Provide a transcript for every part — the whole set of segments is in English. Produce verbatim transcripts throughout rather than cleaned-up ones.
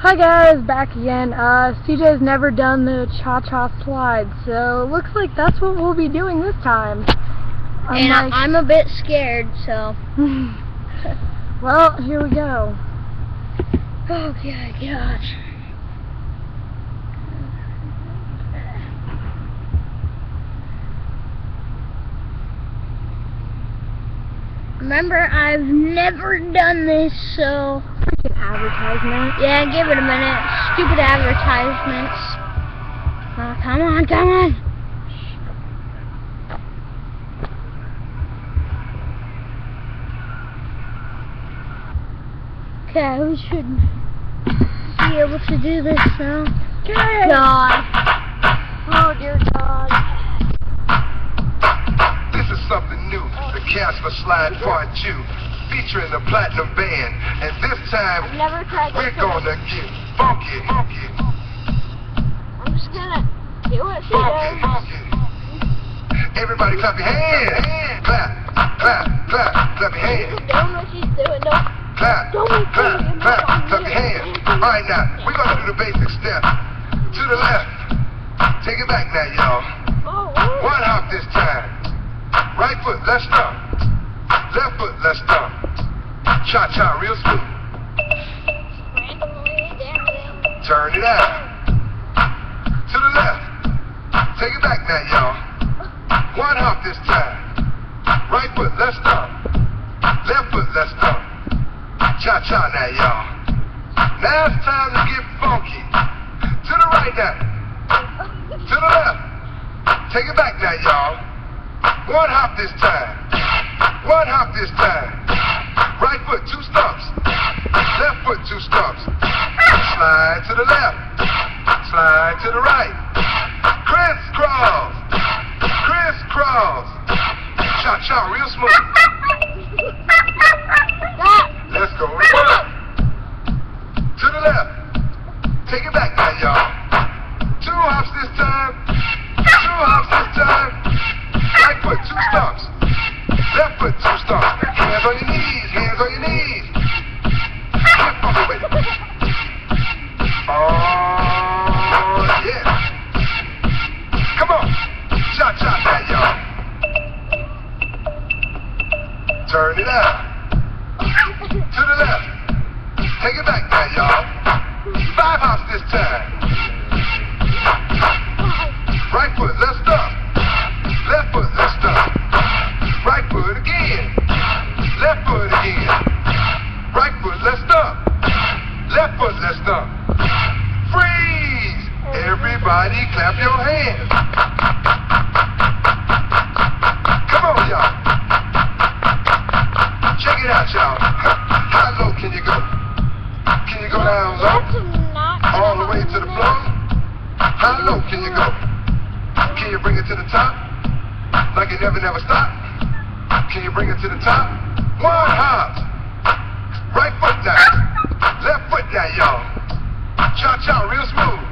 Hi guys, back again. Uh, C J's never done the cha-cha slide, so it looks like that's what we'll be doing this time. I'm and like, I'm a bit scared, so. Well, here we go. Oh my gosh. Remember, I've never done this, so. Freaking advertisement. Yeah, give it a minute. Stupid advertisements. Oh, come on, come on. Okay, we should be able to do this now. Okay. God. Oh, dear God. This is something new. The Casper Slide Part two. Featuring the Platinum Band, and this time I've never tried we're gonna get funky, funky. I'm just gonna do it, funky, funky. Everybody clap your hands. Clap, clap, clap, clap your hands. Don't know what she's doing, no. Clap, Don't clap, clap, clap your hands. All right, now we're gonna do the basic step. To the left. Take it back now, y'all. Oh, one hop this time. Right foot, let's stop. Left foot, let's stop. Cha-cha, real smooth. Turn it out. To the left. Take it back now, y'all. One hop this time. Right foot, let's stop. Left foot, let's stop. Cha-cha now, y'all. Now it's time to get funky. To the right now. To the left. Take it back now, y'all. One hop this time. One hop this time. Right foot, two stumps. Left foot, two stumps. Slide to the left. Slide to the right. Crisscross. Crisscross. Cha-cha, real smooth. Let's go. To the left. Take it back now, y'all. Two hops this time. Two hops this time. Right foot, two stumps. Left foot, two stumps. Hands on your knees, hands on your knees. Hip on the way. Oh, yeah. Come on. Cha-cha now, y'all. Turn it out. To the left. Take it back now, y'all. Five hops this time. Right foot, let's stop. Left foot, let's stop. Right foot again. Left foot again. Right foot, let's stop. Left foot, let's stop. Freeze! Everybody clap your hands. Come on, y'all. Check it out, y'all. How low can you go? Can you go down low? All the way to the floor? How low can you go? Can you bring it to the top? Like it never, never stop? Can you bring it to the top? One hop. Right foot down. Left foot down, y'all. Cha-cha, real smooth.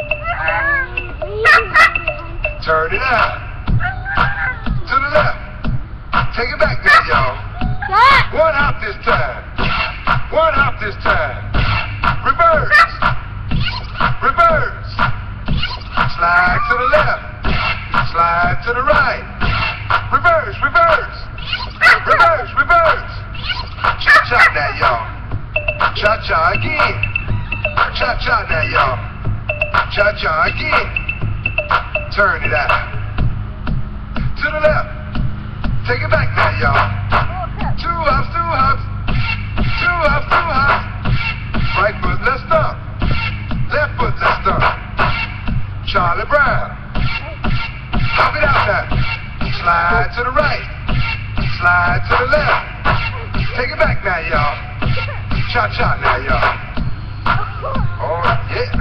Turn it out. To the left. Take it back now, y'all. One hop this time. One hop this time. Reverse. Reverse. Slide to the left. Slide to the right. Reverse, reverse. Reverse, reverse. Cha-cha now, y'all. Cha-cha again. Cha-cha now, y'all. Cha-cha again. Turn it out. To the left. Take it back now, y'all. Two hops, two hops. Two hops, two hops. Right foot, let's stop. Left foot, let's stop. Charlie Brown. Hop it out now. Slide to the right. Slide to the left. Take it back now, y'all. Cha-cha now, y'all. Oh, yeah.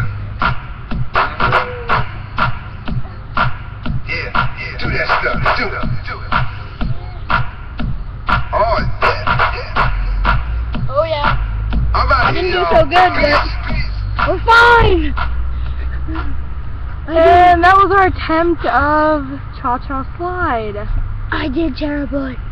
Yeah, yeah. Do that stuff. Do it. Do it. Oh, yeah, yeah. Oh, yeah. I'm out I here, didn't do y'all. so good, but we're fine. And that was our attempt of cha-cha slide. I did terrible.